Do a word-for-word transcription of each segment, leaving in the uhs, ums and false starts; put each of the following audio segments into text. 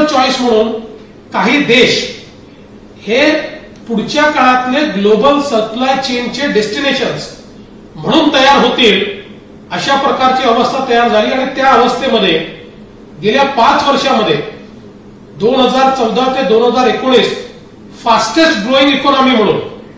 Second choice म्हणून काही देश हे पुढच्या काळातले ग्लोबल सप्लाय चेनचे डेस्टिनेशन्स म्हणून तयार होतील अशा प्रकारची अवस्था तयार झाली आणि त्या अवस्थेमध्ये गेल्या पाच वर्षामध्ये दोन हजार चौदा ते दोन हजार एकोणीस फास्टेस्ट ग्रोईंग इकॉनॉमी म्हणून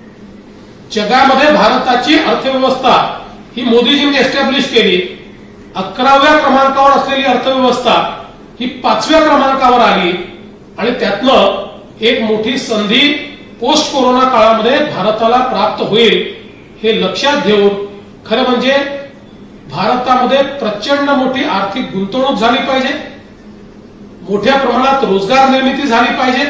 जगामध्ये भारताची अर्थव्यवस्था ही मोदीजींनी एस्टॅब्लिश केली. अकराव्या क्रमांकावर असलेली अर्थव्यवस्था ही पाचव्या क्रमांकावर आली आणि त्यातनं एक मोठी संधी पोस्ट कोरोना काळामध्ये भारताला प्राप्त होईल हे लक्षात घेऊन खरं म्हणजे भारतामध्ये प्रचंड मोठी आर्थिक गुंतवणूक झाली पाहिजे, मोठ्या प्रमाणात रोजगार निर्मिती झाली पाहिजे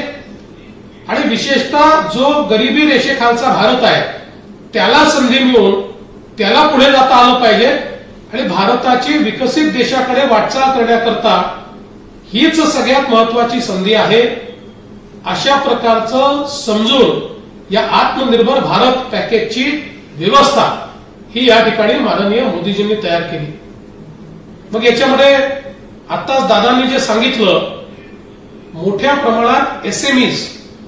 आणि विशेषतः जो गरिबी रेषेखालचा भारत आहे त्याला संधी मिळून त्याला पुढे जाता आलं पाहिजे आणि भारताची विकसित देशाकडे वाटचाल करण्याकरता हीच सगळ्यात महत्वाची संधी आहे अशा प्रकारचं समजून या आत्मनिर्भर भारत पॅकेजची व्यवस्था ही या ठिकाणी माननीय मोदीजींनी तयार केली. मग याच्यामध्ये आताच दादांनी जे सांगितलं मोठ्या प्रमाणात एसएमईज,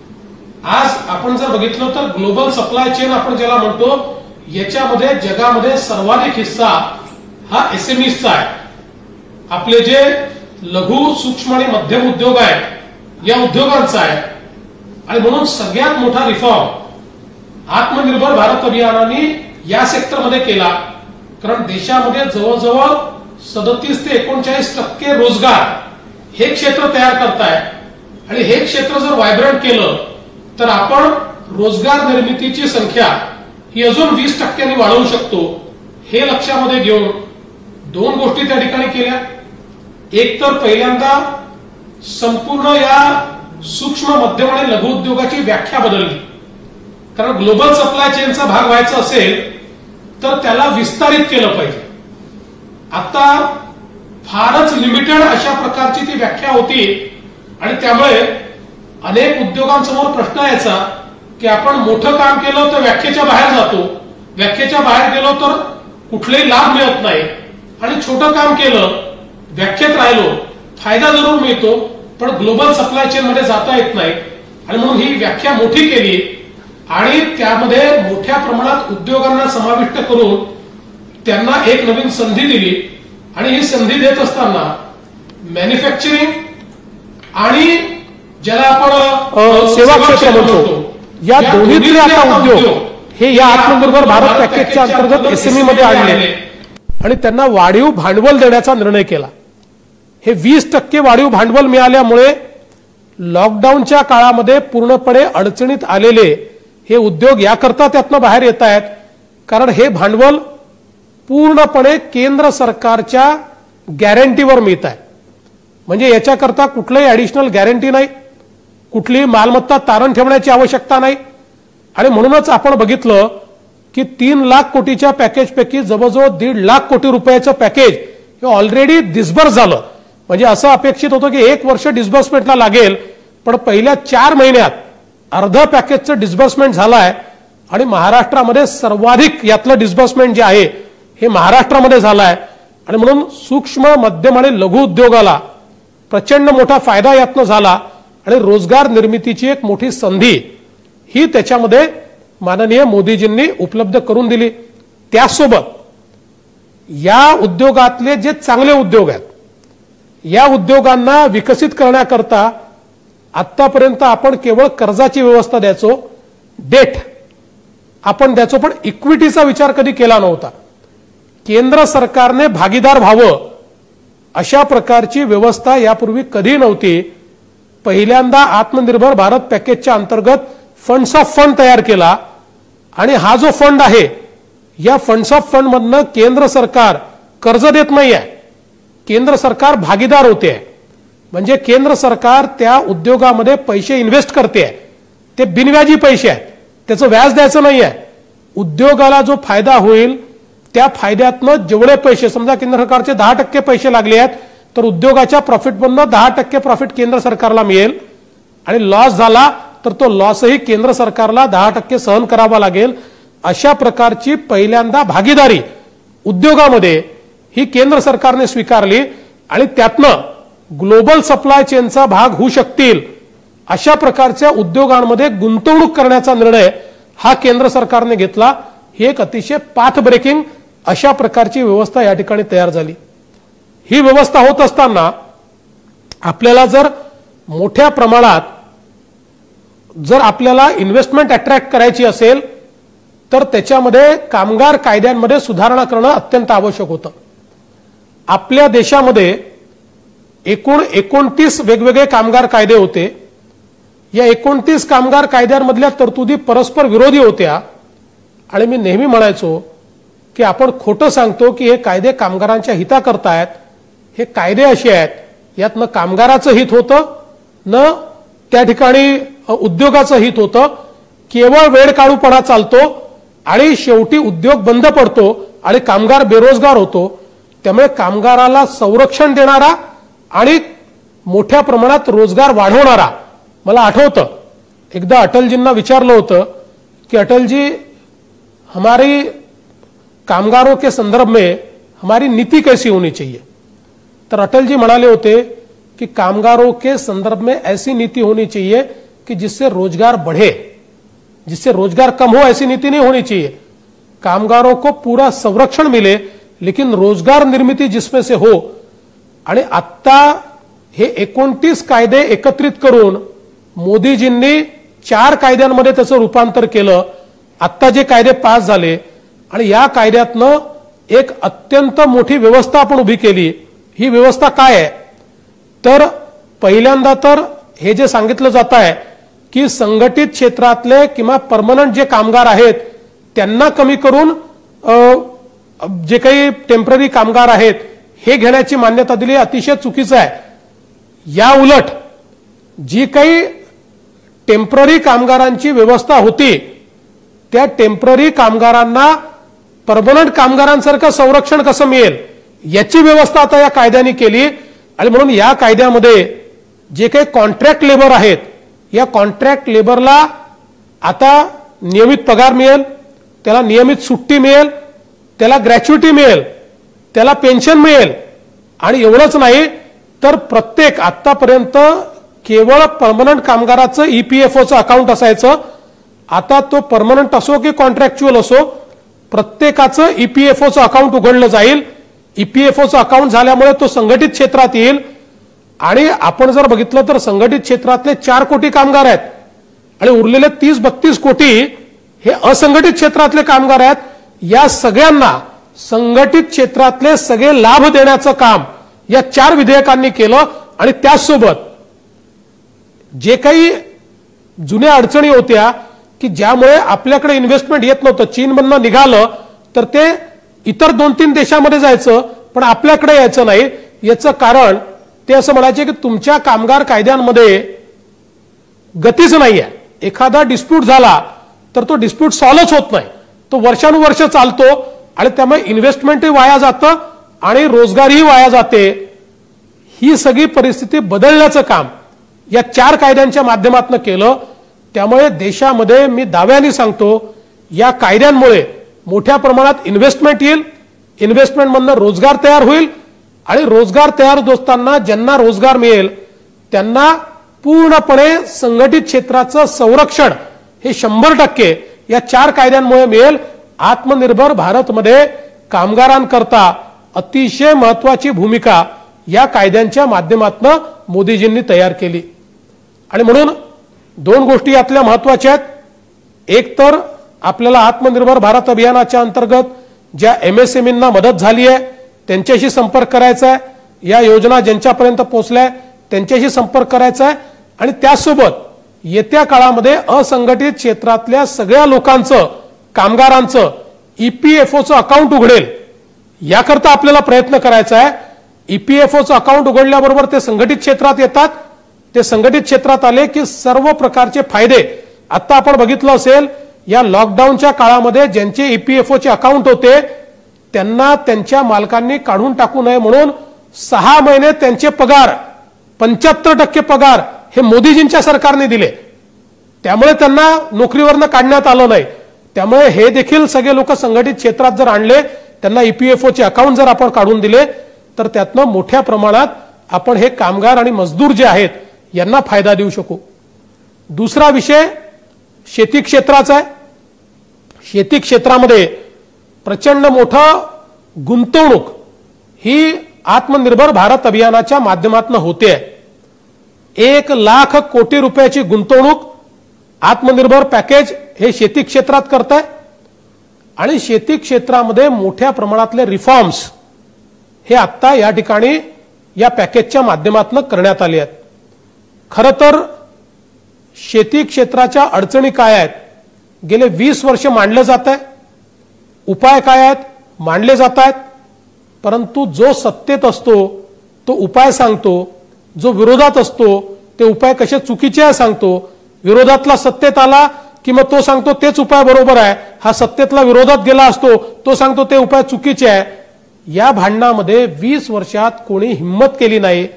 आज आपण जर बघितलं तर ग्लोबल सप्लाय चेन आपण ज्याला म्हणतो याच्यामध्ये जगामध्ये सर्वाधिक हिस्सा हा एसएमईजचा आहे. आपले जे लघु सूक्ष्म आणि मध्यम उद्योग आहेत या उद्योगांचा आहे आणि म्हणून सगळ्यात मोठा रिफॉर्म आत्मनिर्भर भारत अभियानाने या सेक्टरमध्ये केला. कारण देशामध्ये जवळजवळ सदतीस ते एकोणचाळीस टक्के रोजगार हे क्षेत्र तयार करताय आणि हे क्षेत्र जर व्हायब्रंट केलं तर आपण रोजगार निर्मितीची संख्या ही अजून वीस टक्क्यांनी वाढवू शकतो. हे लक्षामध्ये घेऊन दोन गोष्टी त्या ठिकाणी केल्या. एक तर पहिल्यांदा संपूर्ण या सूक्ष्म मध्यम आणि लघु उद्योगाची व्याख्या बदलली. कारण ग्लोबल सप्लाय चेनचा भाग व्हायचा असेल तर त्याला विस्तारित केलं पाहिजे. आता फारच लिमिटेड अशा प्रकारची ती व्याख्या होती आणि त्यामुळे अनेक उद्योगांसमोर प्रश्न यायचा की आपण मोठं काम केलं तर व्याख्येच्या बाहेर जातो, व्याख्येच्या बाहेर गेलो तर कुठलेही लाभ मिळत नाही आणि छोटं काम केलं व्याख्येत राहिलो फायदा जरूर मिळतो पण ग्लोबल सप्लाय चेन मध्ये जाता येत नाही आणि म्हणून ही व्याख्या मोठी केली आणि त्यामध्ये मोठ्या प्रमाणात उद्योगांना समाविष्ट करून त्यांना एक नवीन संधी दिली आणि ही संधी देत असताना मॅन्युफॅक्चरिंग आणि ज्याला आपण सेवा क्षेत्र म्हणतो या दोन्हीतले आता उद्योग हे या आत्मनिर्भर भारत पॅकेजच्या अंतर्गत एसएमई मध्ये आणले आणि त्यांना वाढीव भांडवल देण्याचा निर्णय केला. हे वीस टक्के वाढीव भांडवल मिळाल्यामुळे लॉकडाऊनच्या काळामध्ये पूर्णपणे अडचणीत आलेले हे उद्योग याकरता त्यातनं बाहेर येत आहेत कारण हे भांडवल पूर्णपणे केंद्र सरकारच्या गॅरंटीवर मिळत आहे. म्हणजे याच्याकरता कुठलंही ऍडिशनल गॅरंटी नाही, कुठलीही मालमत्ता तारण ठेवण्याची आवश्यकता नाही आणि म्हणूनच आपण बघितलं की तीन लाख कोटीच्या पॅकेजपैकी जवळजवळ दीड लाख कोटी रुपयाचं पॅकेज हे ऑलरेडी डिस्बर्स झालं. म्हणजे असं अपेक्षित होतं की एक वर्ष डिस्बर्समेंटला लागेल पण पहिल्या चार महिन्यात अर्ध पॅकेजचं डिस्बर्समेंट झालं आहे आणि महाराष्ट्रामध्ये सर्वाधिक यातलं डिस्बर्समेंट जे आहे हे महाराष्ट्रामध्ये झालं आहे आणि म्हणून सूक्ष्म मध्यम आणि लघु उद्योगाला प्रचंड मोठा फायदा यातनं झाला आणि रोजगार निर्मितीची एक मोठी संधी ही त्याच्यामध्ये माननीय मोदीजींनी उपलब्ध करून दिली. त्यासोबत या उद्योगातले जे चांगले उद्योग आहेत या उद्योगांना विकसित करण्याकरता आतापर्यंत आपण केवळ कर्जाची व्यवस्था द्यायचो, डेट आपण द्यायचो पण इक्विटीचा विचार कधी केला नव्हता. केंद्र सरकारने भागीदार व्हावं अशा प्रकारची व्यवस्था यापूर्वी कधी नव्हती. पहिल्यांदा आत्मनिर्भर भारत पॅकेजच्या अंतर्गत फंड्स ऑफ फंड तयार केला आणि हा जो फंड आहे या फंड्स ऑफ फंड मधनं केंद्र सरकार कर्ज देत नाहीये, केंद्र सरकार भागीदार होते. म्हणजे केंद्र सरकार त्या उद्योगामध्ये पैसे इन्व्हेस्ट करते, ते बिनव्याजी पैसे आहेत, त्याचं व्याज द्यायचं नाहीये. उद्योगाला जो फायदा होईल त्या फायद्यातनं जेवढे पैसे, समजा केंद्र सरकारचे दहा टक्के पैसे लागले आहेत तर उद्योगाच्या प्रॉफिटमधनं दहा टक्के प्रॉफिट केंद्र सरकारला मिळेल आणि लॉस झाला तर तो लॉसही केंद्र सरकारला दहा टक्के सहन करावा लागेल. अशा प्रकारची पहिल्यांदा भागीदारी उद्योगामध्ये ही केंद्र सरकारने स्वीकारली आणि त्यातनं ग्लोबल सप्लाय चेनचा भाग होऊ शकतील अशा प्रकारच्या उद्योगांमध्ये गुंतवणूक करण्याचा निर्णय हा केंद्र सरकारने घेतला। ही एक अतिशय पाथ ब्रेकिंग अशा प्रकारची व्यवस्था या ठिकाणी तयार झाली। ही व्यवस्था होत असताना आपल्याला जर मोठ्या प्रमाणात जर आपल्याला इन्व्हेस्टमेंट अट्रॅक्ट करायची असेल तर त्याच्यामध्ये कामगार कायद्यांमध्ये सुधारणा करणं अत्यंत आवश्यक होतं। आपल्या देशामध्ये एकूण एकोणतीस वेगवेगळे कामगार कायदे होते। या एकोणतीस कामगार कायद्यांमधल्या तरतुदी परस्पर विरोधी होत्या आणि मी नेहमी म्हणायचो की आपण खोटं सांगतो की हे कायदे कामगारांच्या हिताकरता आहेत। हे कायदे असे आहेत यात न कामगाराचं हित होतं न त्या ठिकाणी उद्योगाचं हित होतं। केवळ वेळकाळूपणा चालतो आणि शेवटी उद्योग बंद पडतो आणि कामगार बेरोजगार होतो। त्यामुळे कामगाराला संरक्षण देणारा आणि मोठ्या प्रमाणात रोजगार वाढवणारा, मला आठवतं एकदा अटलजींना विचारलं होतं कि अटल जी हमारी कामगारों के संदर्भ में हमारी नीति कैसी होनी चाहिए, तर अटल जी म्हणाले होते कि कामगारों के संदर्भ में ऐसी नीति होनी चाहिए कि जिससे रोजगार बढ़े, जिससे रोजगार कम हो ऐसी नीति नहीं होनी चाहिए। कामगारों को पूरा संरक्षण मिले लेकिन रोजगार निर्मिती जिसमें से हो। आणि आता हे एकोणतीस कायदे एकत्रित करून मोदीजींनी चार कायद्यांमध्ये त्याचं रूपांतर केलं। आता जे कायदे पास झाले आणि या कायद्यातनं एक अत्यंत मोठी व्यवस्था आपण उभी केली। ही व्यवस्था काय आहे तर पहिल्यांदा तर हे जे सांगितलं जात आहे की संघटित क्षेत्रातले किंवा परमनंट जे कामगार आहेत त्यांना कमी करून जे काही टेम्पररी कामगार आहेत हे घेण्याची मान्यता दिली, अतिशय चुकीचं आहे। या उलट जी काही टेम्पररी कामगारांची व्यवस्था होती त्या टेम्पररी कामगारांना परमनंट कामगारांसारखं संरक्षण कसं मिळेल याची व्यवस्था आता या कायद्याने केली। आणि म्हणून या कायद्यामध्ये जे काही कॉन्ट्रॅक्ट लेबर आहेत या कॉन्ट्रॅक्ट लेबरला आता नियमित पगार मिळेल, त्याला नियमित सुट्टी मिळेल, त्याला ग्रॅच्युटी मिळेल, त्याला पेन्शन मिळेल। आणि एवढंच नाही तर प्रत्येक आतापर्यंत केवळ परमनंट कामगाराचं ईपीएफओचं अकाउंट असायचं, आता तो परमनंट असो की कॉन्ट्रॅक्च्युअल असो प्रत्येकाचं ईपीएफओचं अकाउंट उघडलं जाईल। ईपीएफओचं अकाउंट झाल्यामुळे तो संघटित क्षेत्रात येईल आणि आपण जर बघितलं तर संघटित क्षेत्रातले चार कोटी कामगार आहेत आणि उरलेले तीस बत्तीस कोटी हे असंघटित क्षेत्रातले कामगार आहेत। या सगळ्यांना संघटित क्षेत्रातले सगळे लाभ देण्याचं काम या चार विधेयकांनी केलं। आणि त्याचसोबत जे काही जुन्या अडचणी होत्या की ज्यामुळे आपल्याकडे इन्व्हेस्टमेंट येत नव्हतं, चीनमधनं निघालं तर ते इतर दोन तीन देशांमध्ये जायचं पण आपल्याकडे यायचं नाही, याचं कारण ते असं म्हणायचे की तुमच्या कामगार कायद्यांमध्ये गतीच नाहीये। एखादा डिस्प्यूट झाला तर तो डिस्प्यूट सॉल्व्हच होत नाही, तो वर्षानुवर्ष चालतो आणि त्यामुळे इन्व्हेस्टमेंटही वाया जातं आणि रोजगारही वाया जाते। ही सगळी परिस्थिती बदलण्याचं काम या चार कायद्यांच्या माध्यमातून केलं। त्यामुळे देशामध्ये मी दाव्याने सांगतो या कायद्यांमुळे मोठ्या प्रमाणात इन्व्हेस्टमेंट येईल, इन्व्हेस्टमेंटमधनं रोजगार तयार होईल आणि रोजगार तयार होत असताना ज्यांना रोजगार मिळेल त्यांना पूर्णपणे संघटित क्षेत्राचं संरक्षण हे शंभर टक्के या चार कायद्यांमुळे मिळेल। आत्मनिर्भर भारतमध्ये कामगारांकरता अतिशय महत्वाची भूमिका या कायद्यांच्या माध्यमातून मोदीजींनी तयार केली। आणि म्हणून दोन गोष्टी यातल्या महत्वाच्या आहेत। एक तर आपल्याला आत्मनिर्भर भारत अभियानाच्या अंतर्गत ज्या एमएसएमईंना मदत झाली आहे त्यांच्याशी संपर्क करायचा आहे, या योजना ज्यांच्यापर्यंत पोहोचल्या त्यांच्याशी संपर्क करायचा आहे आणि त्यासोबत येत्या काळामध्ये असंघटित क्षेत्रातल्या सगळ्या लोकांचं कामगारांचं ईपीएफओचं अकाउंट उघडेल याकरता आपल्याला प्रयत्न करायचा आहे। ईपीएफओचं अकाउंट उघडल्याबरोबर ते संघटित क्षेत्रात येतात, ते संघटित क्षेत्रात आले की सर्व प्रकारचे फायदे आता आपण बघितलं असेल या लॉकडाऊनच्या काळामध्ये ज्यांचे ईपीएफओचे अकाउंट होते त्यांना त्यांच्या मालकांनी काढून टाकू नये म्हणून सहा महिने त्यांचे पगार पंच्याहत्तर टक्के पगार हे मोदीजींच्या सरकारने दिले, त्यामुळे त्यांना नोकरीवरनं काढण्यात आलं नाही। त्यामुळे हे देखील सगळे लोक संघटित क्षेत्रात जर आणले त्यांना ईपीएफओचे अकाउंट जर आपण काढून दिले तर त्यातनं मोठ्या प्रमाणात आपण हे कामगार आणि मजदूर जे आहेत यांना फायदा देऊ शकू. दुसरा विषय शेती क्षेत्राचा आहे. शेती क्षेत्रामध्ये प्रचंड मोठं गुंतवणूक ही आत्मनिर्भर भारत अभियानाच्या माध्यमातून होते आहे. एक लाख कोटी रुपयाची गुंतवणूक आत्मनिर्भर पॅकेज हे शेती क्षेत्रात करत आहे आणि शेती क्षेत्रामध्ये मोठ्या प्रमाणातले रिफॉर्म्स हे आता या ठिकाणी या पॅकेजच्या माध्यमातून करण्यात आले आहेत. खरं तर शेती क्षेत्राच्या अडचणी काय आहेत गेले वीस वर्ष मांडलं जात आहे, उपाय काय आहेत मांडले जात आहेत, परंतु जो सत्तेत असतो तो उपाय सांगतो, जो विरोधात असतो ते उपाय कसे चुकीचे आहे सांगतो. विरोधातला सत्तेत आला की मग तो सांगतो तेच उपाय बरोबर आहे, हा सत्तेतला विरोधात गेला असतो तो सांगतो ते उपाय चुकीचे आहे. या भांडणामध्ये वीस वर्षात कोणी हिम्मत केली नाही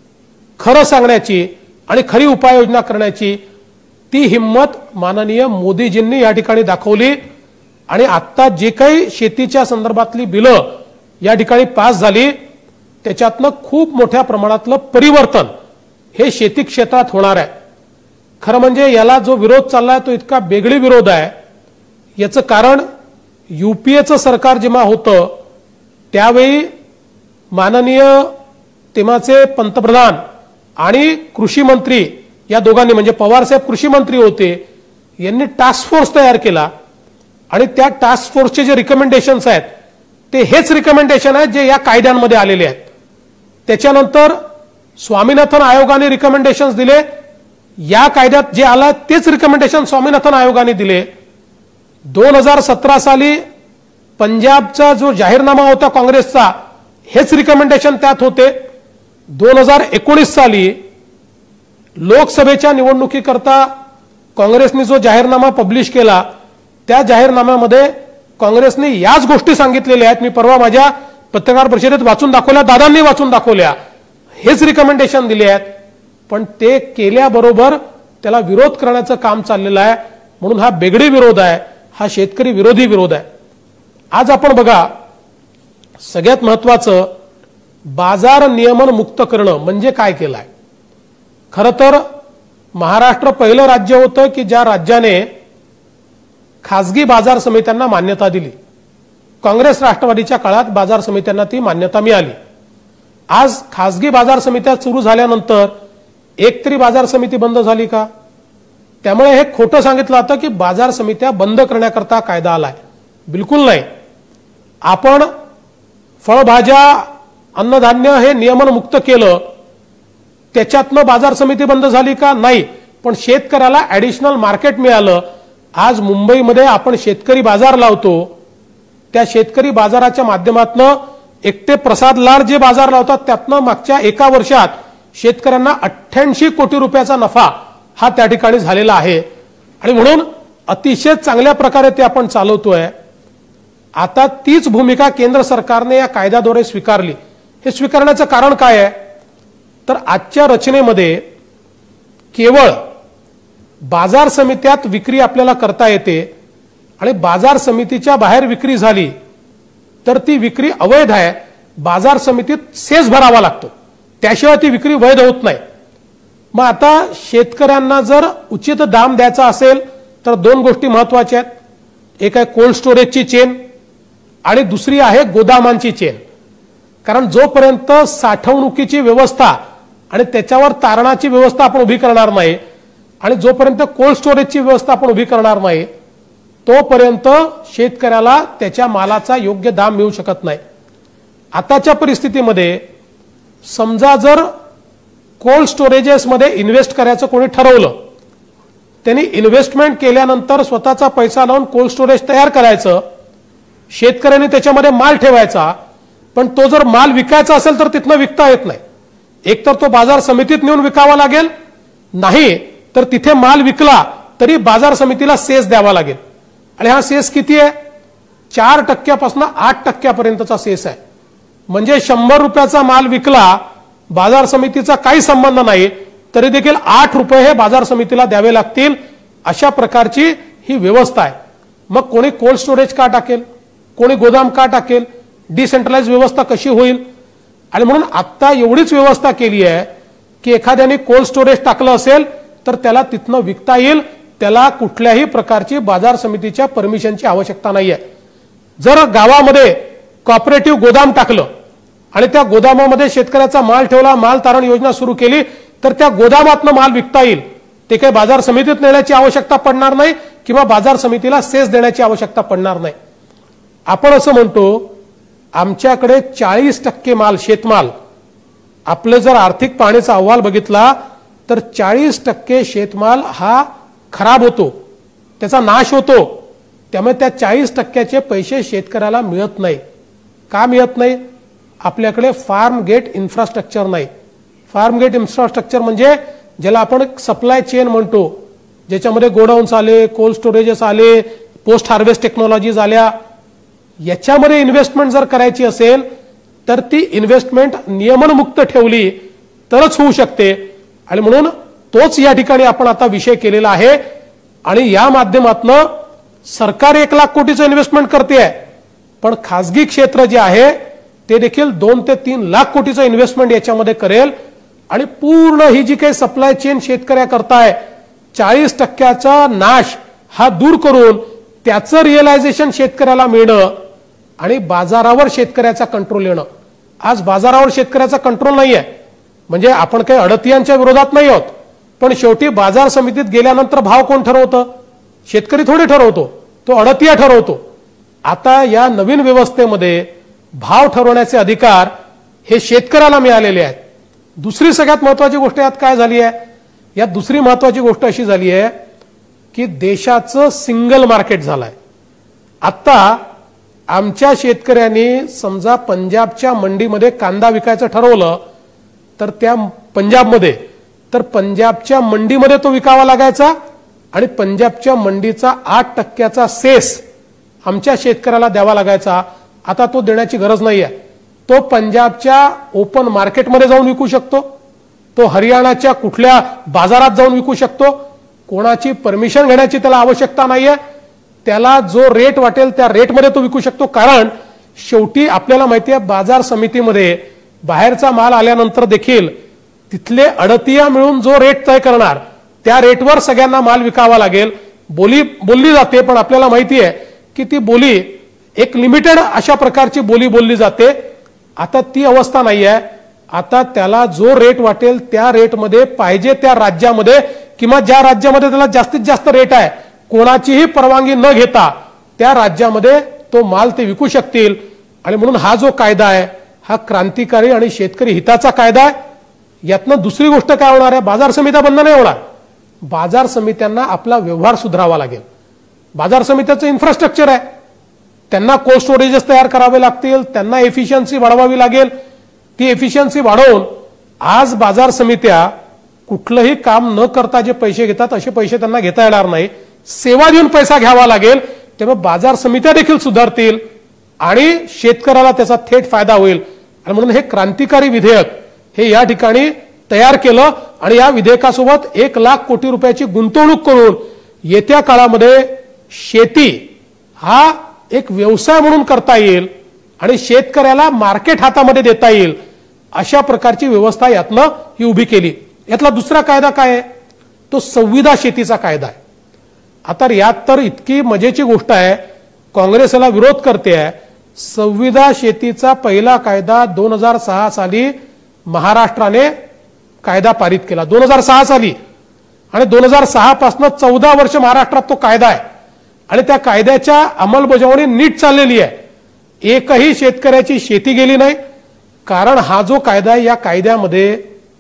खरं सांगण्याची आणि खरी उपाययोजना करण्याची. ती हिम्मत माननीय मोदीजींनी या ठिकाणी दाखवली आणि आता जे काही शेतीच्या संदर्भातली बिलं या ठिकाणी पास झाली त्याच्यातनं खूप मोठ्या प्रमाणातलं परिवर्तन हे शेती क्षेत्रात होणार आहे. खरं म्हणजे याला जो विरोध चाललाय तो इतका बेगळी विरोध आहे. याचं कारण युपीएचं सरकार जेव्हा होतं त्यावेळी माननीय तेव्हाचे पंतप्रधान आणि कृषी मंत्री या दोघांनी म्हणजे पवार साहेब कृषी मंत्री होते यांनी टास्क फोर्स तयार केला आणि त्या टास्क फोर्सचे जे रिकमेंडेशन्स आहेत ते हेच रिकमेंडेशन आहेत जे या कायद्यांमध्ये आलेले आहेत. त्याच्यानंतर स्वामीनाथन आयोगाने रिकमेंडेशन्स दिले, या कायद्यात जे आलं तेच रिकमेंडेशन स्वामीनाथन आयोगाने दिले. दोन हजार सतरा साली पंजाबचा जो जाहीरनामा होता काँग्रेसचा हेच रिकमेंडेशन त्यात होते. दोन हजार एकोणीस साली लोकसभेच्या निवडणुकीकरता काँग्रेसने जो जाहीरनामा पब्लिश केला त्या जाहीरनाम्यामध्ये काँग्रेसने याच गोष्टी सांगितलेल्या आहेत. मी परवा माझ्या पत्रकार परिषदेत वाचून दाखवल्या, दादांनी वाचून दाखवल्या, हेच रिकमेंडेशन दिले आहेत. पण ते केल्याबरोबर त्याला विरोध करण्याचं काम चाललेलं आहे. म्हणून हा बेगडी विरोध आहे, हा शेतकरी विरोधी विरोध आहे. आज आपण बघा सगळ्यात महत्वाचं बाजार नियमन मुक्त करणं म्हणजे काय केलं आहे. खरं तर महाराष्ट्र पहिलं राज्य होतं की ज्या राज्याने खासगी बाजार समित्यांना मान्यता दिली. काँग्रेस राष्ट्रवादीच्या काळात बाजार समित्यांना ती मान्यता मिळाली. आज खासगी बाजार समित्या सुरू झाल्यानंतर एक तरी बाजार समिती बंद झाली का? त्यामुळे हे खोटं सांगितलं जातं की बाजार समित्या बंद करण्याकरता कायदा आलाय. बिलकुल नाही. आपण फळभाज्या अन्नधान्य हे नियमन मुक्त केलं त्याच्यातनं बाजार समिती बंद झाली का? नाही. पण शेतकऱ्याला ऍडिशनल मार्केट मिळालं. आज मुंबईमध्ये आपण शेतकरी बाजार लावतो, त्या शेतकरी बाजाराच्या माध्यमातून एकटे प्रसाद लाड जे बाजार लावतात त्यातनं मागच्या एका वर्षात शेतकऱ्यांना अठ्ठ्याऐंशी कोटी रुपयाचा नफा हा त्या ठिकाणी झालेला आहे आणि म्हणून अतिशय चांगल्या प्रकारे ते आपण चालवतोय. आता तीच भूमिका केंद्र सरकारने या कायद्याद्वारे स्वीकारली. हे स्वीकारण्याचं कारण काय आहे तर आजच्या रचनेमध्ये केवळ बाजार समित्यात विक्री आपल्याला करता येते आणि बाजार समितीच्या बाहेर विक्री झाली तर ती विक्री अवैध आहे. बाजार समितीत सेस भरावा लागतो, त्याशिवाय ती विक्री वैध होत नाही. मग आता शेतकऱ्यांना जर उचित दाम द्यायचा असेल तर दोन गोष्टी महत्वाच्या आहेत. एक आहे कोल्ड स्टोरेजची चेन आणि दुसरी आहे गोदामांची चेन. कारण जोपर्यंत साठवणुकीची व्यवस्था आणि त्याच्यावर तारणाची व्यवस्था आपण उभी करणार नाही आणि जोपर्यंत कोल्ड स्टोरेजची व्यवस्था आपण उभी करणार नाही तोपर्यंत शेतकऱ्याला त्याच्या मालाचा योग्य दाम मिळू शकत नाही. आताच्या परिस्थितीमध्ये समजा जर कोल्ड स्टोरेजेसमध्ये इन्व्हेस्ट करायचं कोणी ठरवलं, त्यांनी इन्व्हेस्टमेंट केल्यानंतर स्वतःचा पैसा लावून कोल्ड स्टोरेज तयार करायचं, शेतकऱ्यांनी त्याच्यामध्ये माल ठेवायचा, पण तो जर माल विकायचा असेल तर तिथनं विकता येत नाही. एकतर तो बाजार समितीत नेऊन विकावा लागेल, नाही तर तिथे माल विकला तरी बाजार समितीला सेस द्यावा लागेल. आणि हा सेस किती आहे? चार टक्क्यापासून आठ टक्क्यापर्यंतचा सेस आहे. म्हणजे शंभर रुपयाचा माल विकला, बाजार समितीचा काही संबंध नाही, तरी देखील आठ रुपये हे बाजार समितीला द्यावे लागतील. अशा प्रकारची ही व्यवस्था आहे. मग कोणी कोल्ड स्टोरेज का टाकेल, कोणी गोदाम का टाकेल, डिसेंट्रलाइज व्यवस्था कशी होईल? आणि म्हणून आता एवढीच व्यवस्था केली आहे की एखाद्याने कोल्ड स्टोरेज टाकलं असेल तर त्याला तिथनं विकता येईल, त्याला कुठल्याही प्रकारची बाजार समितीच्या परमिशनची आवश्यकता नाहीये. जर गावामध्ये कॉपरेटिव्ह गोदाम टाकलं आणि त्या गोदामामध्ये शेतकऱ्याचा माल ठेवला, माल तारण योजना सुरू केली, तर त्या गोदामातनं माल विकता येईल. ते काही बाजार समितीत नेण्याची आवश्यकता पडणार नाही किंवा बाजार समितीला सेस देण्याची आवश्यकता पडणार नाही. आपण असं म्हणतो आमच्याकडे चाळीस टक्के माल शेतमाल, आपलं जर आर्थिक पाहणीचा अहवाल बघितला तर चाळीस टक्के शेतमाल हा खराब होतो, त्याचा नाश होतो. त्यामुळे त्या चाळीस टक्क्याचे पैसे शेतकऱ्याला मिळत नाही. का मिळत नाही? आपल्याकडे फार्म गेट इन्फ्रास्ट्रक्चर नाही. फार्म गेट इन्फ्रास्ट्रक्चर म्हणजे ज्याला आपण सप्लाय चेन म्हणतो, ज्याच्यामध्ये गोडाऊन्स आले, कोल्ड स्टोरेजेस आले, पोस्ट हार्वेस्ट टेक्नॉलॉजीज आल्या. याच्यामध्ये इन्व्हेस्टमेंट जर करायची असेल तर ती इन्व्हेस्टमेंट नियमनमुक्त ठेवली तरच होऊ शकते. आणि म्हणून तोच या ठिकाणी आपण आता विषय केलेला आहे. आणि या माध्यमातून सरकार एक लाख कोटीचं इन्व्हेस्टमेंट करते, पण खासगी क्षेत्र जे आहे ते देखील दोन ते तीन लाख कोटीचं इन्व्हेस्टमेंट याच्यामध्ये करेल. आणि पूर्ण ही जी काही सप्लाय चेन शेतकऱ्या करताय, चाळीस टक्क्याचा नाश हा दूर करून त्याचं रिअलायझेशन शेतकऱ्याला मिळणं आणि बाजारावर शेतकऱ्याचा कंट्रोल येणं. आज बाजारावर शेतकऱ्याचा कंट्रोल नाहीये, म्हणजे आपण काही अडतियांच्या विरोधात नाही आहोत, पण शेवटी बाजार समितीत गेल्यानंतर भाव कोण ठरवतं? शेतकरी थोडी ठरवतो, तो अडतिया ठरवतो. आता या नवीन व्यवस्थेमध्ये भाव ठरवण्याचे अधिकार हे शेतकऱ्याला मिळालेले आहेत. दुसरी सगळ्यात महत्वाची गोष्ट यात काय झाली आहे? यात दुसरी महत्वाची गोष्ट अशी झाली आहे की देशाचं सिंगल मार्केट झालंय. आता आमच्या शेतकऱ्यांनी समजा पंजाबच्या मंडीमध्ये कांदा विकायचं ठरवलं तर त्या पंजाबमध्ये तर पंजाबच्या मंडीमध्ये तो विकावा लागायचा आणि पंजाबच्या मंडीचा आठ टक्क्याचा सेस आमच्या शेतकऱ्याला द्यावा लागायचा. आता तो देण्याची गरज नाहीये. तो पंजाबच्या ओपन मार्केटमध्ये जाऊन विकू शकतो, तो हरियाणाच्या कुठल्या बाजारात जाऊन विकू शकतो. कोणाची परमिशन घेण्याची त्याला आवश्यकता नाहीये. त्याला जो रेट वाटेल त्या रेटमध्ये तो विकू शकतो. कारण शेवटी आपल्याला माहिती आहे बाजार समितीमध्ये बाहेरचा माल आल्यानंतर देखील तिथले अडतिया मिळून जो रेट तय करणार त्या रेटवर सगळ्यांना माल विकावा लागेल. बोली बोलली जाते, पण आपल्याला माहिती आहे की ती बोली एक लिमिटेड अशा प्रकारची बोली बोलली जाते. आता ती अवस्था नाही आहे. आता त्याला जो रेट वाटेल त्या रेटमध्ये पाहिजे त्या राज्यामध्ये किंवा ज्या राज्यामध्ये त्याला जास्तीत जास्त रेट आहे कोणाचीही परवानगी न घेता त्या राज्यामध्ये तो माल ते विकू शकतील. आणि म्हणून हा जो कायदा आहे हा क्रांतिकारी आणि शेतकरी हिताचा कायदा आहे. यातनं दुसरी गोष्ट काय होणार आहे? बाजार समित्या बंद नाही होणार. बाजार समित्यांना आपला व्यवहार सुधारावा लागेल. बाजार समित्याचं इन्फ्रास्ट्रक्चर आहे, त्यांना कोल्ड स्टोरेजेस तयार करावे लागतील, त्यांना एफिशियन्सी वाढवावी लागेल. ती एफिशियन्सी वाढवून आज बाजार समित्या कुठलंही काम न करता जे पैसे घेतात असे पैसे त्यांना घेता येणार नाही. सेवा देऊन पैसा घ्यावा लागेल. तेव्हा बाजार समित्या देखील सुधारतील आणि शेतकऱ्याला त्याचा थेट फायदा होईल. आणि म्हणून हे क्रांतिकारी विधेयक हे या ठिकाणी तयार केलं आणि या विधेयकासोबत एक लाख कोटी रुपयाची गुंतवणूक करून येत्या काळामध्ये शेती हा एक व्यवसाय म्हणून करता येईल आणि शेतकऱ्याला मार्केट हातामध्ये देता येईल अशा प्रकारची व्यवस्था यातनं ही उभी केली. यातला दुसरा कायदा काय आहे? तो संविदा शेतीचा कायदा आहे. आता यात तर इतकी मजेची गोष्ट आहे, काँग्रेस याला विरोध करते आहे. संविदा शेतीचा पहिला कायदा दोन हजार सहा साली महाराष्ट्राने कायदा पारित केला. दोन हजार सहा साली आणि दोन हजार सहा पासून चौदा वर्ष महाराष्ट्रात तो कायदा आहे आणि त्या कायद्याच्या अंमलबजावणी नीट चाललेली आहे. एकही शेतकऱ्याची शेती गेली नाही. कारण हा जो कायदा आहे या कायद्यामध्ये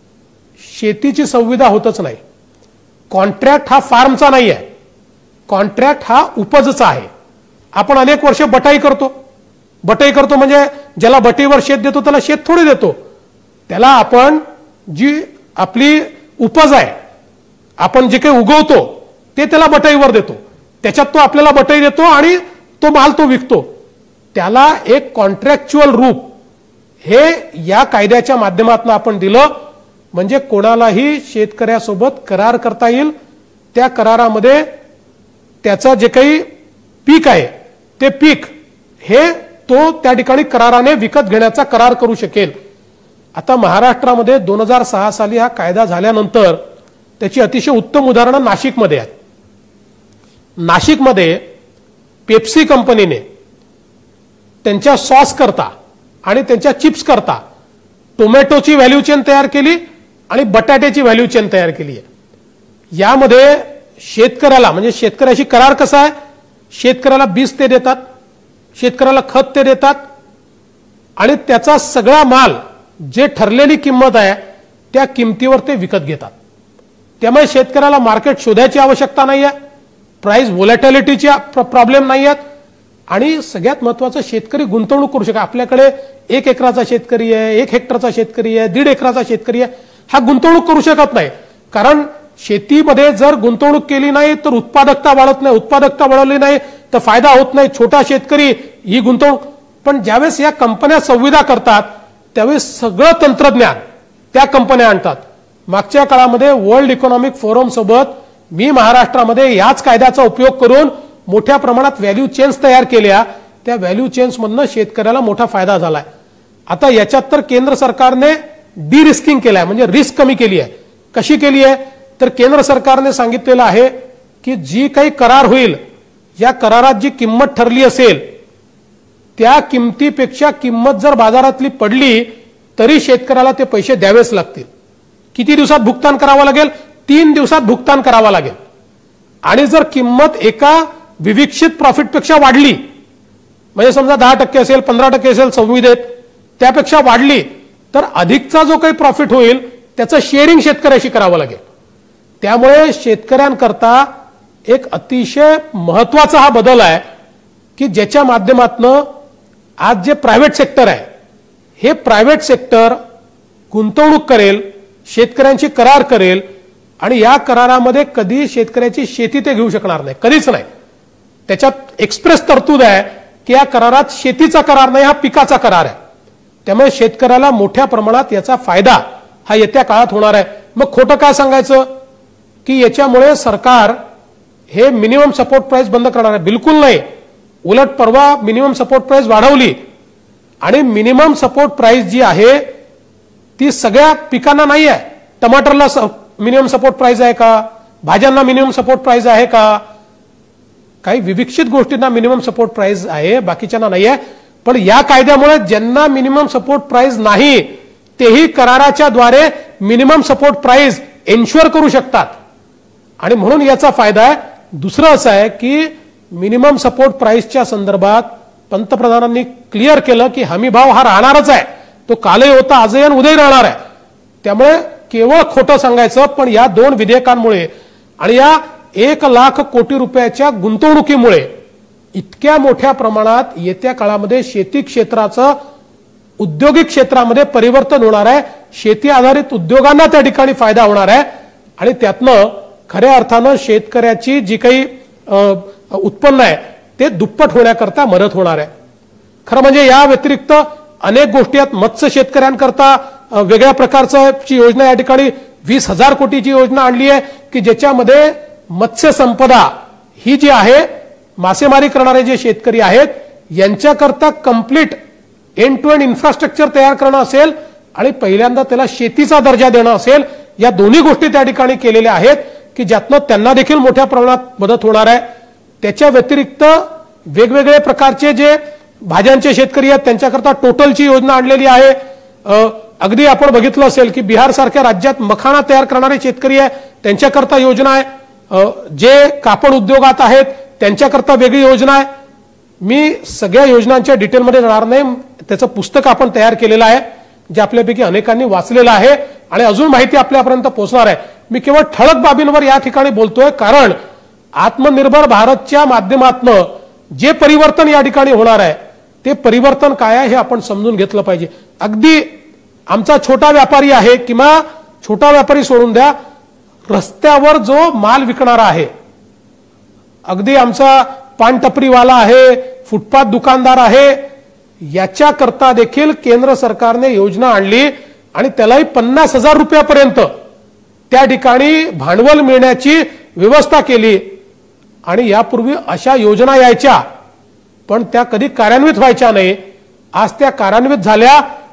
शेतीची संविदा होतच नाही. कॉन्ट्रॅक्ट हा फार्मचा नाही आहे, कॉन्ट्रॅक्ट हा उपजचा आहे. आपण अनेक वर्ष बटाई करतो. बटाई करतो म्हणजे ज्याला बटीवर शेत देतो त्याला शेत थोडी देतो. त्याला आपण जी आपली उपज आहे, आपण जे काही उगवतो ते त्याला बटाईवर देतो. त्याच्यात तो आपल्याला बटाई देतो आणि तो माल तो विकतो. त्याला एक कॉन्ट्रॅक्च्युअल रूप हे या कायद्याच्या माध्यमातून आपण दिलं म्हणजे कोणालाही शेतकऱ्यासोबत करार करता येईल. त्या करारामध्ये त्याचं जे काही पीक आहे ते पीक हे तो त्या ठिकाणी कराराने विकत घेण्याचा करार करू शकेल. आता महाराष्ट्रामध्ये दोन हजार सहा साली हा कायदा झाल्यानंतर त्याची अतिशय उत्तम उदाहरणं नाशिकमध्ये आहेत. नाशिकमध्ये पेप्सी कंपनीने त्यांच्या सॉस करता आणि त्यांच्या चिप्स करता टोमॅटोची व्हॅल्यू चेन तयार केली आणि बटाट्याची व्हॅल्यू चेन तयार केली आहे. यामध्ये शेतकऱ्याला म्हणजे शेतकऱ्याशी करार कसा आहे, शेतकऱ्याला बीज ते देतात, शेतकऱ्याला खत ते देतात आणि त्याचा सगळा माल जे ठरलेली किंमत आहे त्या किमतीवर ते विकत घेतात. त्यामुळे शेतकऱ्याला मार्केट शोधायची आवश्यकता नाही आहे, प्राइस व्होलॅटिलिटीची प्रॉब्लेम नाही आहेत आणि सगळ्यात महत्त्वाचं शेतकरी गुंतवणूक करू शकतो. आपल्याकडे एक एकराचा शेतकरी आहे, एक हेक्टरचा शेतकरी आहे, दीड एकराचा शेतकरी आहे, हा गुंतवणूक करू शकत नाही. कारण शेतीमध्ये जर गुंतवणूक केली नाही तर उत्पादकता वाढत नाही, उत्पादकता वाढवली नाही तर फायदा होत नाही. छोटा शेतकरी ही गुंतवणूक, पण ज्यावेळेस या कंपन्या संविदा करतात त्यावेळेस सगळं तंत्रज्ञान त्या कंपन्या आणतात. मागच्या काळामध्ये वर्ल्ड इकॉनॉमिक फोरम सोबत मी महाराष्ट्रामध्ये याच कायद्याचा उपयोग करून मोठ्या प्रमाणात व्हॅल्यू चेन्स तयार केल्या. त्या व्हॅल्यू चेन्समधनं शेतकऱ्याला मोठा फायदा झालाय. आता याच्यात तर केंद्र सरकारने डी रिस्किंग केलाय, म्हणजे रिस्क कमी केली आहे. कशी केली आहे तर केंद्र सरकारने सांगितलेलं आहे की जी काही करार होईल या करारात जी किंमत ठरली असेल त्या किमतीपेक्षा किंमत जर बाजारातली पडली तरी शेतकऱ्याला ते पैसे द्यावेच लागतील. किती दिवसात भुगतान करावं लागेल? तीन दिवसात भुगतान करावं लागेल. आणि जर किंमत एका विविक्षित प्रॉफिटपेक्षा वाढली, म्हणजे समजा दहा टक्के असेल, पंधरा टक्के असेल संविदेत, त्यापेक्षा वाढली तर अधिकचा जो काही प्रॉफिट होईल त्याचं शेअरिंग शेतकऱ्याशी करावं लागेल. त्यामुळे शेतकऱ्यांकरता एक अतिशय महत्वाचा हा बदल आहे की ज्याच्या माध्यमातून आज जे प्रायव्हेट सेक्टर आहे हे प्रायव्हेट सेक्टर गुंतवणूक करेल, शेतकऱ्यांची करार करेल आणि या करारामध्ये कधी शेतकऱ्याची शेती ते घेऊ शकणार नाही, कधीच नाही. त्याच्यात एक्सप्रेस तरतूद आहे की या करारात शेतीचा करार नाही, हा पिकाचा करार आहे. त्यामुळे शेतकऱ्याला मोठ्या प्रमाणात याचा फायदा हा येत्या काळात होणार आहे. मग खोटं काय सांगायचं की याच्यामुळे सरकार हे मिनिमम सपोर्ट प्राइस बंद करणार आहे? बिलकुल नाही. उलट परवा मिनिमम सपोर्ट प्राइस वाढवली आणि मिनिमम सपोर्ट प्राइस जी आहे ती सगळ्या पिकांना नाही आहे. टमाटरला मिनिमम सपोर्ट प्राइस आहे का? भाज्यांना मिनिमम सपोर्ट प्राइस आहे का? काही विविक्षित गोष्टींना मिनिमम सपोर्ट प्राइस आहे, बाकीच्यांना नाही आहे. पण या कायद्यामुळे ज्यांना मिनिमम सपोर्ट प्राइस नाही तेही कराराच्या द्वारे मिनिमम सपोर्ट प्राइस एन्श्युअर करू शकतात आणि म्हणून याचा फायदा आहे. दुसरं असं आहे की मिनिमम सपोर्ट प्राइसच्या संदर्भात पंतप्रधानांनी क्लिअर केलं की हमी भाव हा राहणारच आहे, तो कालही होता, आजही आणि उद्याही राहणार आहे. त्यामुळे केवळ खोटं सांगायचं, पण या दोन विधेयकांमुळे आणि या एक लाख कोटी रुपयाच्या गुंतवणुकीमुळे इतक्या मोठ्या प्रमाणात येत्या काळामध्ये शेती क्षेत्राचं औद्योगिक क्षेत्रामध्ये परिवर्तन होणार आहे. शेती आधारित उद्योगांना त्या ठिकाणी फायदा होणार आहे आणि त्यातनं खऱ्या अर्थानं शेतकऱ्याची जी काही उत्पन्न आहे ते दुप्पट होण्याकरता मदत होणार आहे. खरं म्हणजे या व्यतिरिक्त अनेक गोष्टी आहेत. मत्स्य शेतकऱ्यांकरता वेगळ्या प्रकारची योजना या ठिकाणी वीस हजार कोटीची योजना आणली आहे की ज्याच्यामध्ये मत्स्य संपदा ही जी आहे, मासेमारी करणारे जे शेतकरी आहेत यांच्याकरता complete end to end infrastructure तयार करणं असेल आणि पहिल्यांदा त्याला शेतीचा दर्जा देणं असेल, या दोन्ही गोष्टी त्या ठिकाणी केलेल्या आहेत की ज्यातनं त्यांना देखील मोठ्या प्रमाणात मदत होणार आहे. त्याच्या व्यतिरिक्त वेगवेगळे प्रकारचे जे भाज्यांचे शेतकरी आहेत त्यांच्याकरता टोटलची योजना आणलेली आहे. अगदी आपण बघितलं असेल की बिहार सारख्या राज्यात मखाना तयार करणारे शेतकरी आहे त्यांच्याकरता योजना आहे. जे कापड उद्योगात आहेत त्यांच्याकरता वेगळी योजना आहे. मी सगळ्या योजनांच्या डिटेलमध्ये जाणार नाही. त्याचं पुस्तक आपण तयार केलेलं आहे जे आपल्यापैकी अनेकांनी वाचलेलं आहे आणि अजून माहिती आपल्यापर्यंत पोहोचणार आहे. मी केवळ ठळक बाबींवर या ठिकाणी बोलतोय कारण आत्मनिर्भर भारतच्या माध्यमातून जे परिवर्तन या ठिकाणी होणार आहे ते परिवर्तन काय आहे हे आपण समजून घेतलं पाहिजे. अगदी आमचा छोटा व्यापारी आहे किंवा छोटा व्यापारी सोडून द्या, रस्त्यावर जो माल विकणारा आहे, अगदी आमचा पान टपरीवाला आहे, फुटपाथ दुकानदार आहे, याच्याकरता देखील केंद्र सरकारने योजना आणली आणि त्यालाही पन्नास हजार रुपयापर्यंत त्या ठिकाणी भांडवल मिळण्याची व्यवस्था केली. आणि यापूर्वी अशा योजना यायच्या पण त्या कधी कार्यान्वित व्हायच्या नाही. आज त्या कार्यान्वित झाल्या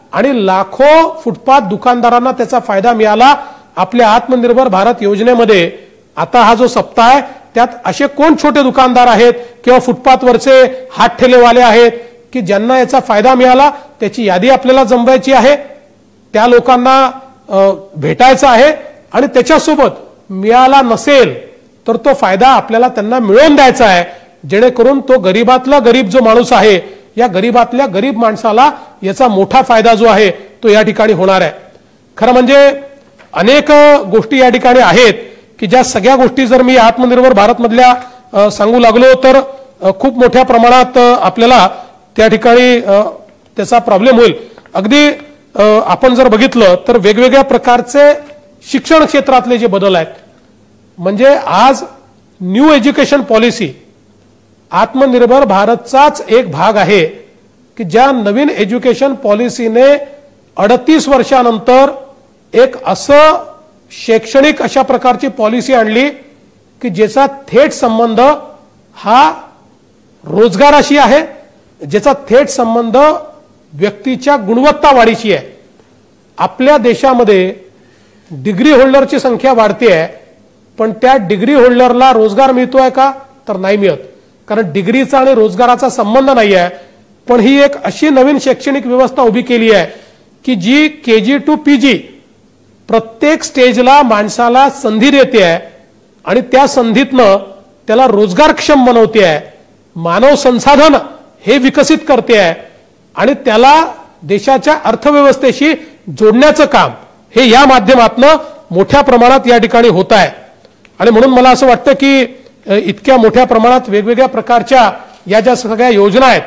आणि लाखो फुटपाथ दुकानदारांना त्याचा फायदा मिळाला आपल्या आत्मनिर्भर भारत योजनेमध्ये. आता हा जो सप्ताह आहे त्यात असे कोण छोटे दुकानदार आहेत किंवा फुटपाथवरचे हात ठेलेवाले आहेत की ज्यांना याचा फायदा मिळाला, त्याची यादी आपल्याला जमवायची आहे, त्या लोकांना भेटायचं आहे आणि त्याच्यासोबत मिळाला नसेल तर तो फायदा आपल्याला त्यांना मिळवून द्यायचा आहे, जेणेकरून तो गरीबातला गरीब जो माणूस आहे, या गरीबातल्या गरीब माणसाला याचा मोठा फायदा जो आहे तो या ठिकाणी होणार आहे. खरं म्हणजे अनेक गोष्टी या ठिकाणी आहेत की ज्या सगळ्या गोष्टी जर मी आत्मनिर्भर भारत मधल्या सांगू लागलो तर खूप मोठ्या प्रमाणात आपल्याला त्या ठिकाणी त्याचा प्रॉब्लेम होईल. अगदी आपण जर बघितलं तर वेगवेगळ्या प्रकारचे शिक्षण क्षेत्रातले जे बदल आहेत, म्हणजे आज न्यू एज्युकेशन पॉलिसी आत्मनिर्भर भारतचाच एक भाग आहे की ज्या नवीन एज्युकेशन पॉलिसीने अडतीस वर्षानंतर एक असं शैक्षणिक अशा प्रकारची पॉलिसी आणली की ज्याचा थेट संबंध हा रोजगाराशी आहे, ज्याचा थेट संबंध व्यक्तीच्या गुणवत्ता वाढीची आहे. आपल्या देशामध्ये डिग्री होल्डरची संख्या वाढते आहे, पण त्या डिग्री होल्डरला रोजगार मिळतोय का तर नाही मिळत, कारण डिग्रीचा आणि रोजगाराचा संबंध नाही आहे. पण ही एक अशी नवीन शैक्षणिक व्यवस्था उभी केली आहे की जी केजी टू पीजी प्रत्येक स्टेजला माणसाला संधी देते आहे आणि त्या संधीतनं त्याला रोजगारक्षम बनवते आहे, मानव संसाधन हे विकसित करते आहे आणि त्याला देशाच्या अर्थव्यवस्थेशी जोडण्याचं काम हे या माध्यमातून मोठ्या प्रमाणात या ठिकाणी होत आहे. आणि म्हणून मला असं वाटतं की इतक्या मोठ्या प्रमाणात वेगवेगळ्या प्रकारच्या या ज्या सगळ्या योजना आहेत,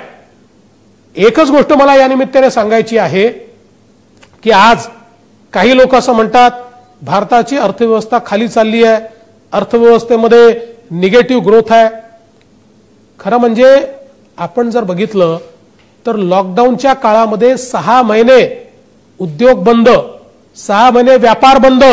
एकच गोष्ट मला या निमित्ताने सांगायची आहे की आज काही लोक असं म्हणतात भारताची अर्थव्यवस्था खाली चालली आहे, अर्थव्यवस्थेमध्ये निगेटिव्ह ग्रोथ आहे. खरं म्हणजे आपण जर बघितलं तर लॉकडाऊनच्या काळामध्ये सहा महिने उद्योग बंद, सहा महिने व्यापार बंद,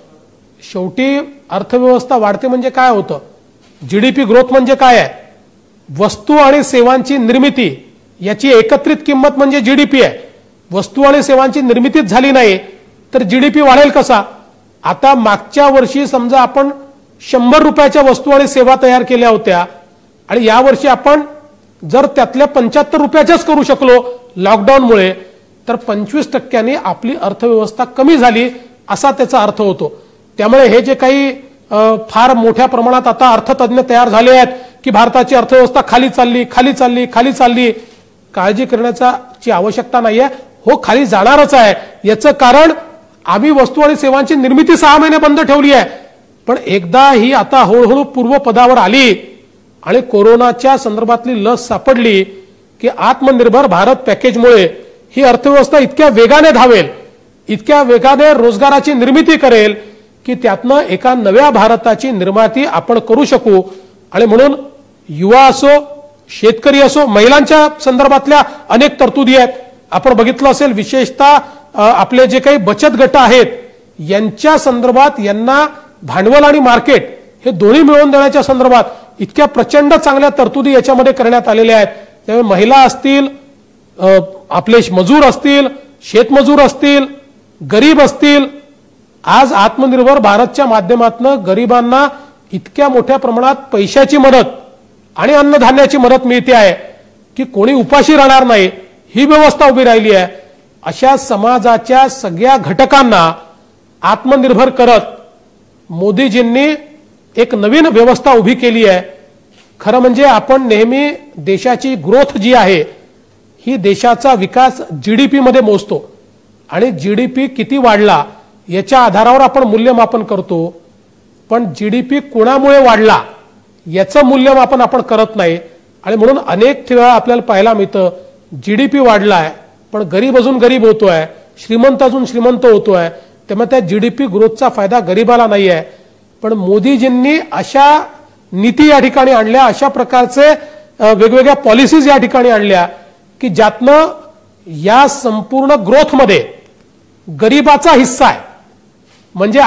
शेवटी अर्थव्यवस्था वाढते म्हणजे काय होतं, जीडीपी ग्रोथ म्हणजे काय आहे, वस्तू आणि सेवांची निर्मिती याची एकत्रित किंमत म्हणजे जीडीपी आहे. वस्तू आणि सेवांची निर्मितीच झाली नाही तर जीडीपी वाढेल कसा. आता मागच्या वर्षी समजा आपण शंभर रुपयाच्या वस्तू आणि सेवा तयार केल्या होत्या आणि यावर्षी आपण जर त्यातल्या पंच्याहत्तर रुपयाच्याच करू शकलो लॉकडाऊनमुळे, तर पंचवीस टक्क्यांनी आपली अर्थव्यवस्था कमी झाली असा त्याचा अर्थ होतो. त्यामुळे हे जे काही फार मोठ्या प्रमाणात आता अर्थतज्ञ तयार झाले आहेत की भारताची अर्थव्यवस्था खाली चालली खाली चालली खाली चालली, काळजी करण्याची आवश्यकता नाही आहे. हो, खाली जाणारच आहे. याचं कारण आम्ही वस्तू आणि सेवांची निर्मिती सहा महिने बंद ठेवली आहे, पण एकदा ही आता हळूहळू पूर्वपदावर आली आणि कोरोनाच्या संदर्भातली लस सापडली की आत्मनिर्भर भारत पॅकेजमुळे ही अर्थव्यवस्था इतक्या वेगाने धावेल, इतक्या वेगाने रोजगाराची निर्मिती करेल की त्यातनं एका नव्या भारताची निर्मिती आपण करू शकू. आणि म्हणून युवा असो, शेतकरी असो, महिलांच्या संदर्भातल्या अनेक तरतुदी आहेत. आपण बघितलं असेल विशेषतः आपले जे काही बचत गट आहेत यांच्या संदर्भात यांना भांडवल आणि मार्केट हे दोन्ही मिळवून देण्याच्या संदर्भात इतक्या प्रचंड चांगल्या तरतुदी याच्यामध्ये करण्यात आलेल्या आहेत. त्यामुळे महिला असतील, आपले मजूर असतील, शेतमजूर असतील, गरीब असतील, आज आत्मनिर्भर भारतच्या माध्यमातून गरिबांना इतक्या मोठ्या प्रमाणात पैशाची मदत आणि अन्नधान्याची मदत मिळते आहे की कोणी उपाशी राहणार नाही, ही व्यवस्था उभी राहिली आहे. अशा समाजाच्या सगळ्या घटकांना आत्मनिर्भर करत मोदीजींनी एक नवीन व्यवस्था उभी केली आहे. खरं म्हणजे आपण नेहमी देशाची ग्रोथ जी आहे ही देशाचा विकास जीडीपी मध्ये मोजतो आणि जीडीपी किती वाढला याच्या आधारावर आपण मूल्यमापन करतो, पण जीडीपी कोणामुळे वाढला याचं मूल्यमापन आपण करत नाही. आणि म्हणून अनेक वेळा आपल्याला पाहायला मिळतं जीडीपी वाढलाय पण गरीब अजून गरीब होतोय, श्रीमंत अजून श्रीमंत होतोय. त्यामुळे त्या जीडीपी ग्रोथचा फायदा गरीबाला नाही आहे. पण मोदीजींनी अशा नीती या ठिकाणी आणल्या, अशा प्रकारचे वेगवेगळ्या पॉलिसीज या ठिकाणी आणल्या की ज्यातनं या संपूर्ण ग्रोथमध्ये गरीबाचा हिस्सा आहे. म्हणजे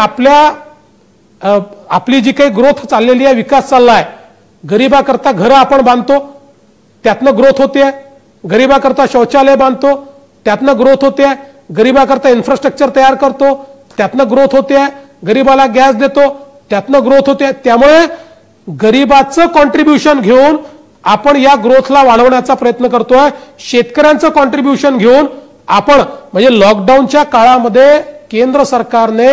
आपल्या आपली जी काही ग्रोथ चाललेली आहे, विकास चाललाय, गरीबाकरता घरं आपण बांधतो त्यातनं ग्रोथ होते, गरीबाकरता शौचालय बांधतो त्यातनं ग्रोथ होते, गरिबाकरता इन्फ्रास्ट्रक्चर तयार करतो, त्यातनं ग्रोथ होते, गरिबाला गॅस देतो, त्यातनं ग्रोथ होते. त्यामुळे गरिबाचं कॉन्ट्रीब्युशन घेऊन आपण या ग्रोथला वाढवण्याचा प्रयत्न करतोय. शेतकऱ्यांचं कॉन्ट्रीब्युशन घेऊन आपण म्हणजे लॉकडाऊनच्या काळामध्ये केंद्र सरकारने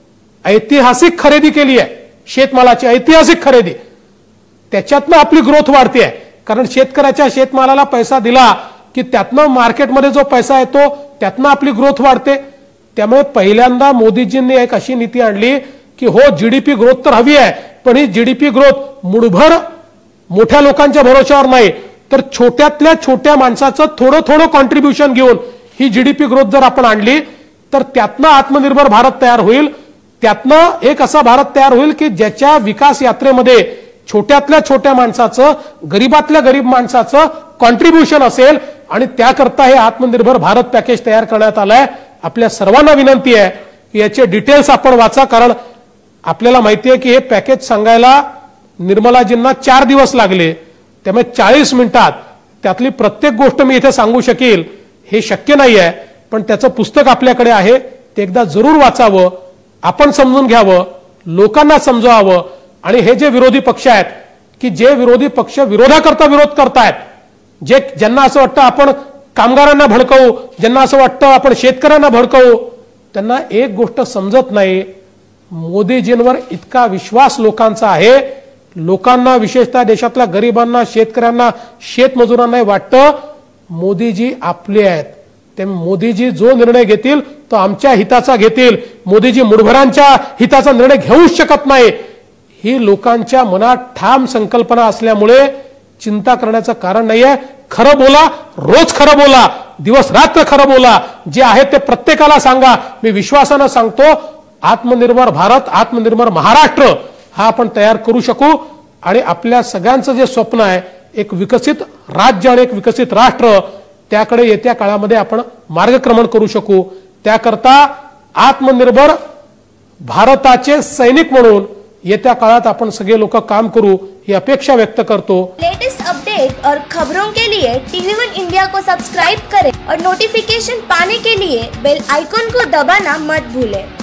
ऐतिहासिक खरेदी केली आहे, शेतमालाची ऐतिहासिक खरेदी. त्याच्यातनं आपली ग्रोथ वाढते आहे, कारण शेतकऱ्याच्या शेतमालाला पैसा दिला की त्यातनं मार्केटमध्ये जो पैसा येतो त्यातनं आपली ग्रोथ वाढते. त्यामुळे पहिल्यांदा मोदीजींनी एक अशी नीती आणली की हो जीडीपी ग्रोथ तर हवी आहे, पण ही जीडीपी ग्रोथ मुठभर मोठ्या लोकांच्या भरोश्यावर नाही, तर छोट्यातल्या छोट्या माणसाचं थोडं थोडं कॉन्ट्रीब्युशन घेऊन ही जीडीपी ग्रोथ जर आपण आणली तर त्यातनं आत्मनिर्भर भारत तयार होईल. त्यातनं एक असा भारत तयार होईल की ज्याच्या विकास यात्रेमध्ये छोट्यातल्या छोट्या माणसाचं, गरीबातल्या गरीब माणसाचं कॉन्ट्रीब्युशन असेल. आणि त्याकरता हे आत्मनिर्भर भारत पॅकेज तयार करण्यात आलंय. आपल्या सर्वांना विनंती आहे की याचे डिटेल्स आपण वाचा, कारण आपल्याला माहिती आहे की हे पॅकेज सांगायला निर्मलाजींना चार दिवस लागले. त्यामुळे चाळीस मिनिटात त्यातली प्रत्येक गोष्ट मी इथे सांगू शकेल हे शक्य नाही आहे. पण त्याचं पुस्तक आपल्याकडे आहे, ते एकदा जरूर वाचावं, आपण समजून घ्यावं, लोकांना समजवावं. आणि हे जे विरोधी पक्ष आहेत की जे विरोधी पक्ष विरोधाकरता विरोध करतायत, जे ज्यांना असं वाटतं आपण कामगारांना भडकवू, ज्यांना असं वाटतं आपण शेतकऱ्यांना भडकवू, त्यांना एक गोष्ट समजत नाही. मोदीजींवर इतका विश्वास लोकांचा आहे, लोकांना विशेषतः देशातल्या गरिबांना, शेतकऱ्यांना, शेतमजुरांना वाटतं मोदीजी आपले आहेत. ते मोदीजी जो निर्णय घेतील तो आमच्या हिताचा घेतील. मोदीजी मुठभरांच्या हिताचा निर्णय घेऊच शकत नाही. ही लोकांच्या मनात ठाम संकल्पना असल्यामुळे चिंता करण्याचं कारण नाहीये. खरं बोला, रोज खरं बोला, दिवस रात्र खरं बोला, जे आहे ते प्रत्येकाला सांगा. मी विश्वासानं सांगतो आत्मनिर्भर भारत, आत्मनिर्भर महाराष्ट्र हा आपण तयार करू शकू. आणि आपल्या सगळ्यांचं जे स्वप्न आहे एक विकसित राज्य आणि एक विकसित राष्ट्र, त्याकडे येत्या काळामध्ये आपण मार्गक्रमण करू शकू. त्याकरता आत्मनिर्भर भारताचे सैनिक म्हणून येत्या काळात आपण सगळे लोक काम करू ही अपेक्षा व्यक्त करतो. लेटेस्ट अपडेट और खबरों के लिए टीवी वन इंडिया को सब्सक्राइब करें और नोटिफिकेशन पाने के लिए बेल आइकॉन को दबाना मत भूलें.